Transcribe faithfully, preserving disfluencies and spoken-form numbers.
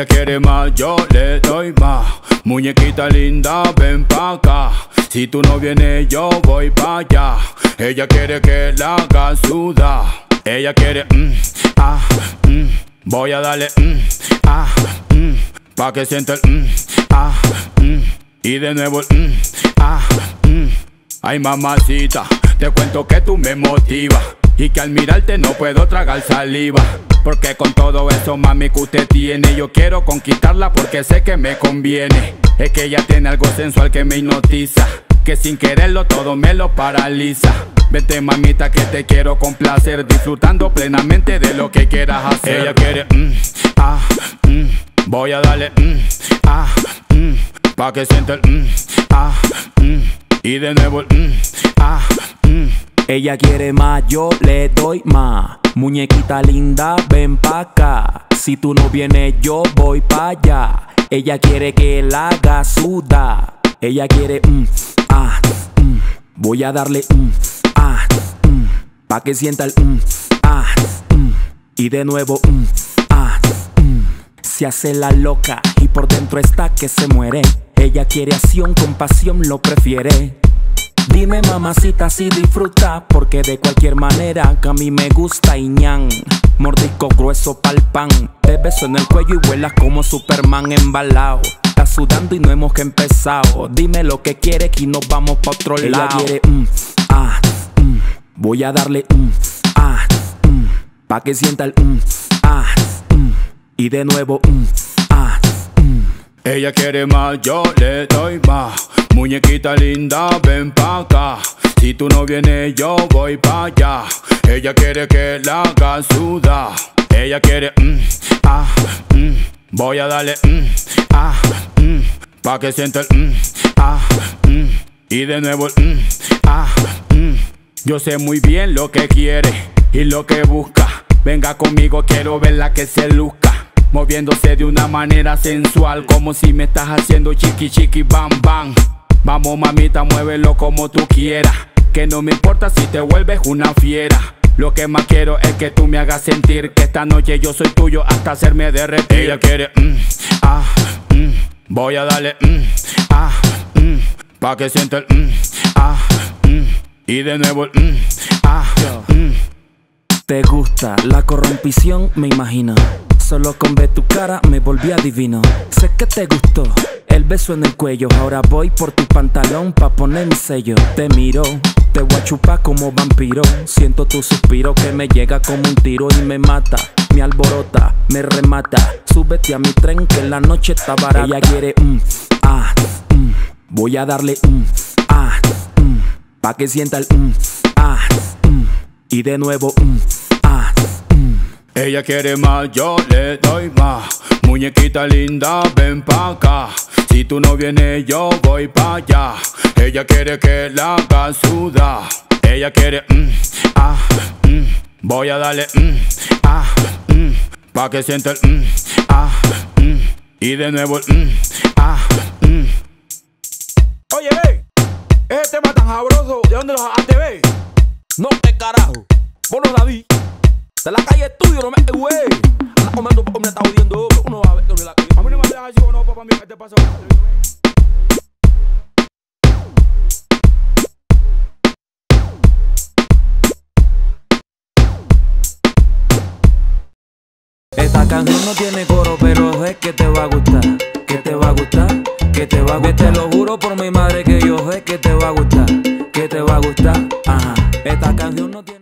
Ella quiere más, yo le doy más. Muñequita linda, ven pa' acá. Si tú no vienes, yo voy pa' allá. Ella quiere que la haga sudar. Ella quiere, mm, ah, mm. Voy a darle, mm, ah, mm. Pa' que sienta el, mm, ah, mm. Y de nuevo el, mm, ah, mm. Ay, mamacita, te cuento que tú me motivas y que al mirarte no puedo tragar saliva. Porque con todo eso, mami, que usted tiene, yo quiero conquistarla porque sé que me conviene. Es que ella tiene algo sensual que me hipnotiza, que sin quererlo todo me lo paraliza. Vete, mamita, que te quiero complacer, disfrutando plenamente de lo que quieras hacer. Ella quiere, mm, ah, mm. Voy a darle, mm, ah, mm. Pa' que sienta el, mm, ah, mm. Y de nuevo el, mm, ah, mm. Ella quiere más, yo le doy más. Muñequita linda, ven pa' acá. Si tú no vienes, yo voy pa' allá. Ella quiere que la haga sudar. Ella quiere, mm, ah, mm. Voy a darle, mm, ah, mm. Pa' que sienta el, mm, ah, mm. Y de nuevo, mm, ah, mm. Se hace la loca y por dentro está que se muere. Ella quiere acción, con pasión lo prefiere. Dime, mamacita, si disfruta, porque de cualquier manera que a mí me gusta y ñan. Mordisco grueso pa'l pan, te beso en el cuello y vuelas como Superman embalado. Estás sudando y no hemos que empezado. Dime lo que quieres y nos vamos pa' otro lado. Ella quiere, mm, ah, mm. Voy a darle, mm, ah, mm. Pa' que sienta el, mm, ah, mm. Y de nuevo, mm, ah, mm. Ella quiere más, yo le doy más. Muñequita linda, ven pa' acá. Si tú no vienes, yo voy pa' allá. Ella quiere que la haga sudar. Ella quiere, mm, ah, mm. Voy a darle, mm, ah, mm. Pa' que sienta el, mm, ah, mm. Y de nuevo el, mm, ah, mm. Yo sé muy bien lo que quiere y lo que busca. Venga conmigo, quiero verla que se luzca, moviéndose de una manera sensual, como si me estás haciendo chiqui chiqui bam bam. Vamos, mamita, muévelo como tú quieras, que no me importa si te vuelves una fiera. Lo que más quiero es que tú me hagas sentir que esta noche yo soy tuyo hasta hacerme derretir. Ella quiere, mm, ah, mm. Voy a darle, mm, ah, mm. Pa' que sienta el, mm, ah, mm. Y de nuevo el, mm, ah, mm. Te gusta la corrompición, me imagino. Solo con ver tu cara me volví adivino. Sé que te gustó el beso en el cuello. Ahora voy por tu pantalón pa' poner mi sello. Te miro, te voy a chupar como vampiro. Siento tu suspiro que me llega como un tiro y me mata, me alborota, me remata. Súbete a mi tren que la noche está barata. Ella quiere, mm, ah, mm. Voy a darle, mm, ah, mm. Pa' que sienta el, mm, ah, mm. Y de nuevo, mm, ah, mm. Ella quiere más, yo le doy más. Muñequita linda, ven pa' acá. Si tú no vienes, yo voy pa' allá. Ella quiere que la haga sudar. Ella quiere, mm, ah, mm. Voy a darle, mm, ah, mm. Pa' que sienta el, mm, ah, mm. Y de nuevo el, mm, ah, mm. Oye, ve, ese tema tan sabroso, ¿de dónde lo sacaste, ve? No, qué carajo, vos no sabí. De la calle estudio, no me, güey. Anda comiendo, me está jodiendo. Uno va a ver, la calle. A mí no me dejas así o no, papá mío, ¿qué te pasa? Esta canción no tiene coro, pero es que te va a gustar, que te va a gustar, que te va a gustar. Te lo juro por mi madre que yo sé que te va a gustar, que te va a gustar, ajá.